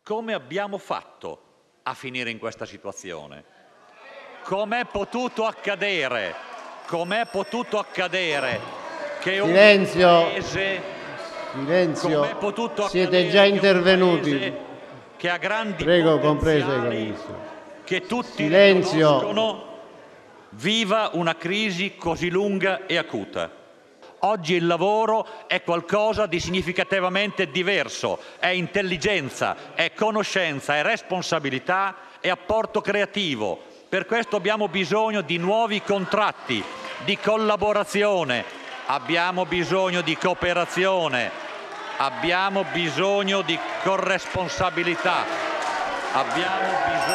come abbiamo fatto a finire in questa situazione? Com'è potuto accadere? Com'è potuto accadere che un paese... Silenzio, com'è potuto siete già intervenuti. un paese che ha grandi Prego, compreso il potenziali, Ministro. che tutti Silenzio. riconoscono, viva una crisi così lunga e acuta. Oggi il lavoro è qualcosa di significativamente diverso, è intelligenza, è conoscenza, è responsabilità, è apporto creativo. Per questo abbiamo bisogno di nuovi contratti, di collaborazione, abbiamo bisogno di cooperazione, abbiamo bisogno di corresponsabilità, abbiamo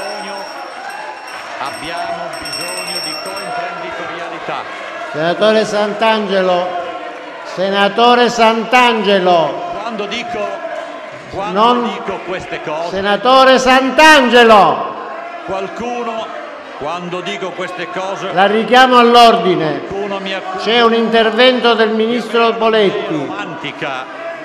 bisogno di coimprenditorialità. Senatore Santangelo, Quando dico queste cose, Senatore Santangelo, quando dico queste cose, la richiamo all'ordine. qualcuno mi accusa C'è un intervento del Ministro Poletti. romantica,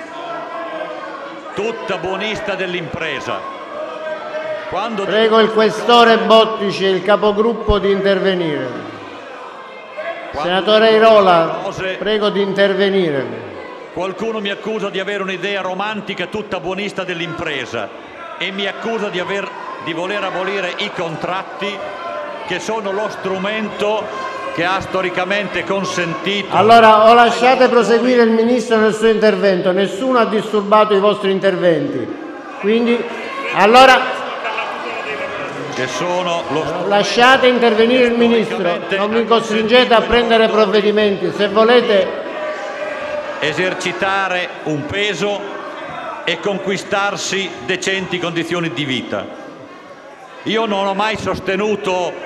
tutta buonista dell'impresa. Prego il Questore Bottici e il Capogruppo di intervenire. Senatore Airola, prego di intervenire. Qualcuno mi accusa di avere un'idea romantica tutta buonista dell'impresa e mi accusa di voler abolire i contratti, che sono lo strumento che ha storicamente consentito... Allora, o lasciate proseguire il Ministro nel suo intervento, nessuno ha disturbato i vostri interventi. Quindi, allora... che sono lasciate intervenire il Ministro, non mi costringete a prendere provvedimenti. Se volete esercitare un peso e conquistarsi decenti condizioni di vita. Io non ho mai sostenuto